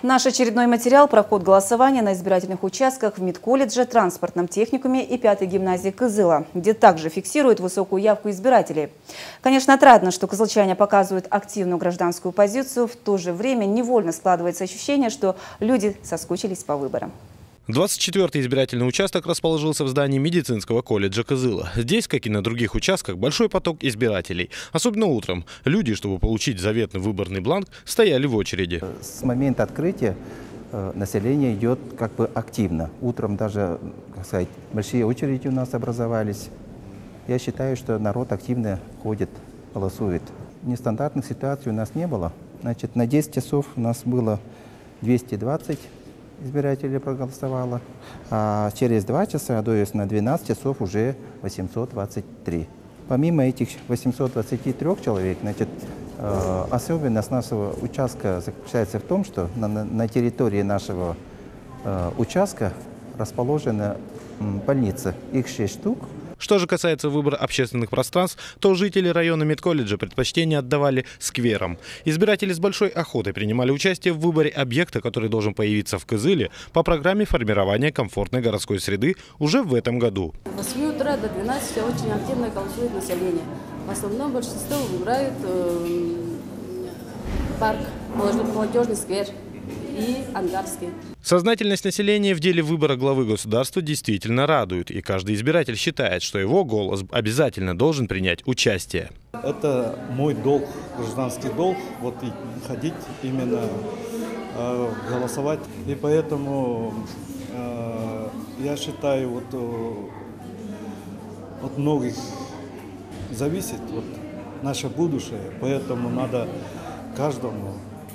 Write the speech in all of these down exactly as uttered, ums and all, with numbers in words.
Наш очередной материал про ход голосования на избирательных участках в медколледже, транспортном техникуме и пятой гимназии Кызыла, где также фиксируют высокую явку избирателей. Конечно, отрадно, что кызылчане показывают активную гражданскую позицию, в то же время невольно складывается ощущение, что люди соскучились по выборам. двадцать четвёртый избирательный участок расположился в здании медицинского колледжа Кызыла. Здесь, как и на других участках, большой поток избирателей. Особенно утром. Люди, чтобы получить заветный выборный бланк, стояли в очереди. С момента открытия население идет как бы активно. Утром даже, как сказать, большие очереди у нас образовались. Я считаю, что народ активно ходит, голосует. Нестандартных ситуаций у нас не было. Значит, на десять часов у нас было двести двадцать избирателей проголосовало, а через два часа, то есть на двенадцать часов уже восемьсот двадцать три. Помимо этих восьмисот двадцати трёх человек, значит, особенность нашего участка заключается в том, что на, на территории нашего участка расположена больница, их шесть штук. Что же касается выбора общественных пространств, то жители района медколледжа предпочтение отдавали скверам. Избиратели с большой охотой принимали участие в выборе объекта, который должен появиться в Кызыле по программе формирования комфортной городской среды уже в этом году. С восьми утра до двенадцати очень активно голосует население. В основном большинство выбирают э, парк, молодежный сквер и Ангарский. Сознательность населения в деле выбора главы государства действительно радует, и каждый избиратель считает, что его голос обязательно должен принять участие. Это мой долг, гражданский долг, вот и ходить именно э, голосовать. И поэтому э, я считаю, вот э, от многих зависит вот, наше будущее, поэтому надо каждому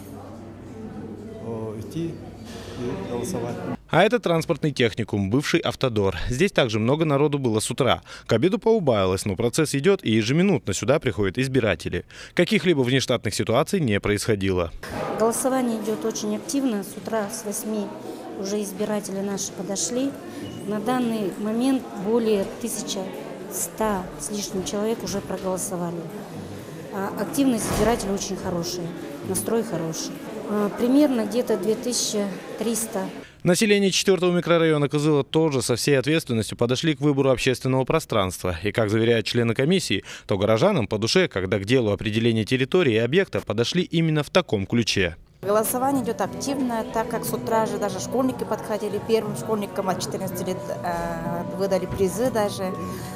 э, идти и голосовать. А это транспортный техникум, бывший автодор. Здесь также много народу было с утра. К обеду поубавилось, но процесс идет, и ежеминутно сюда приходят избиратели. Каких-либо внештатных ситуаций не происходило. Голосование идет очень активно. С утра с восьми уже избиратели наши подошли. На данный момент более тысячи ста с лишним человек уже проголосовали. Активность избирателей очень хорошая, настрой хороший. Примерно где-то две тысячи триста. Население четвёртого микрорайона Кызыла тоже со всей ответственностью подошли к выбору общественного пространства. И, как заверяют члены комиссии, то горожанам по душе, когда к делу определения территории и объекта подошли именно в таком ключе. Голосование идет активно, так как с утра же даже школьники подходили. Первым школьникам от четырнадцати лет э, выдали призы даже.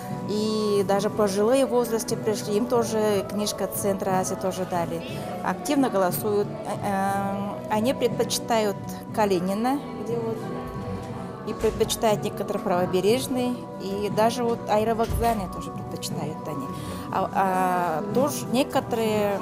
И даже пожилые в возрасте пришли, им тоже книжка Центра Азии тоже дали. Активно голосуют. Они предпочитают Калинина, где вот, и предпочитают некоторые правобережные, и даже вот аэровокзальные тоже предпочитают они. А, а тоже некоторые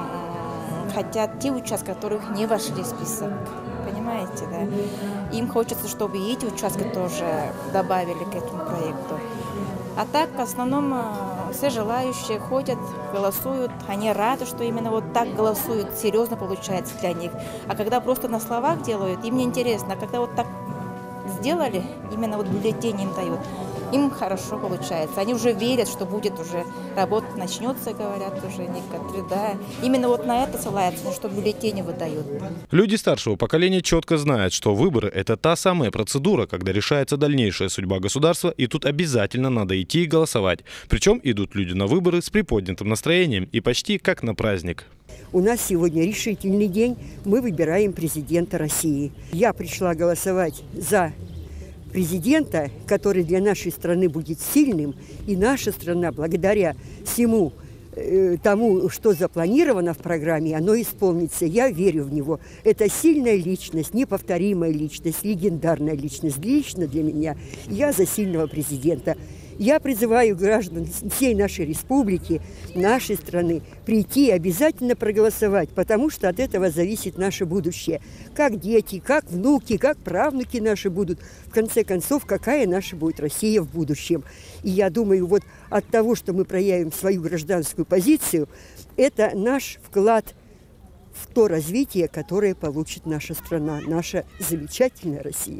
хотят те участки, которых не вошли в список. Понимаете, да? Им хочется, чтобы и эти участки тоже добавили к этому проекту. А так, в основном, все желающие ходят, голосуют. Они рады, что именно вот так голосуют, серьезно получается для них. А когда просто на словах делают, им не интересно. А когда вот так сделали, именно вот бюллетень им дают, им хорошо получается. Они уже верят, что будет уже, работа начнется, говорят уже некоторые, да. Именно вот на это ссылаются, что бюллетени выдают. Люди старшего поколения четко знают, что выборы – это та самая процедура, когда решается дальнейшая судьба государства, и тут обязательно надо идти и голосовать. Причем идут люди на выборы с приподнятым настроением и почти как на праздник. У нас сегодня решительный день. Мы выбираем президента России. Я пришла голосовать за президента, который для нашей страны будет сильным, и наша страна, благодаря всему э, тому, что запланировано в программе, оно исполнится. Я верю в него. Это сильная личность, неповторимая личность, легендарная личность. Лично для меня. Я за сильного президента. Я призываю граждан всей нашей республики, нашей страны, прийти и обязательно проголосовать, потому что от этого зависит наше будущее. Как дети, как внуки, как правнуки наши будут. В конце концов, какая наша будет Россия в будущем. И я думаю, вот от того, что мы проявим свою гражданскую позицию, это наш вклад в то развитие, которое получит наша страна, наша замечательная Россия.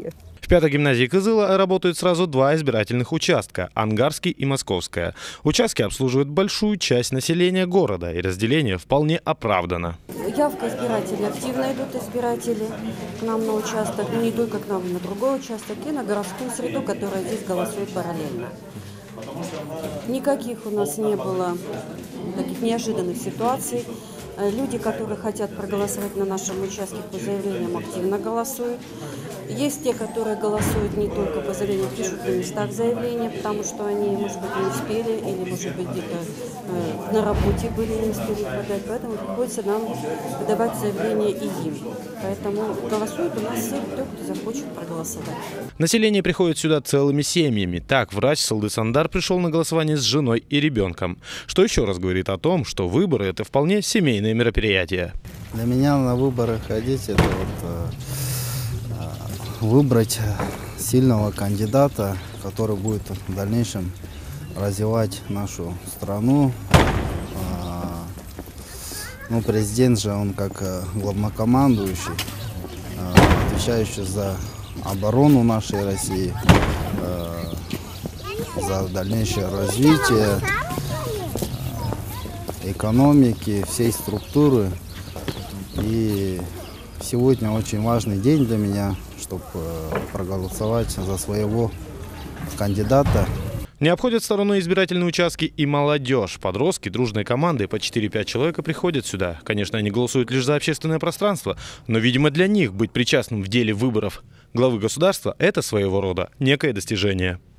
В пятой гимназии Кызыла работают сразу два избирательных участка – Ангарский и Московская. Участки обслуживают большую часть населения города, и разделение вполне оправдано. Явка избирателей, активно идут избиратели к нам на участок, но не только к нам, на другой участок, и на городскую среду, которая здесь голосует параллельно. Никаких у нас не было таких неожиданных ситуаций. Люди, которые хотят проголосовать на нашем участке по заявлениям, активно голосуют. Есть те, которые голосуют не только по заявлениям, пишут на местах заявления, потому что они, может быть, не успели, или, может быть, где-то э, на работе были, не успели подать. Поэтому приходится нам подавать заявление и им. Поэтому голосуют у нас все, кто, кто захочет проголосовать. Население приходит сюда целыми семьями. Так, врач Салдысандар пришел на голосование с женой и ребенком. Что еще раз говорит о том, что выборы – это вполне семейные мероприятия. Для меня на выборы ходить – это вот, э, выбрать сильного кандидата, который будет в дальнейшем развивать нашу страну. Э, ну, президент же, он как главнокомандующий, э, отвечающий за оборону нашей России, э, за дальнейшее развитие экономики, всей структуры. И сегодня очень важный день для меня, чтобы проголосовать за своего кандидата. Не обходят стороной избирательные участки и молодежь. Подростки дружной командой по четыре-пять человек приходят сюда. Конечно, они голосуют лишь за общественное пространство, но, видимо, для них быть причастным в деле выборов главы государства – это своего рода некое достижение.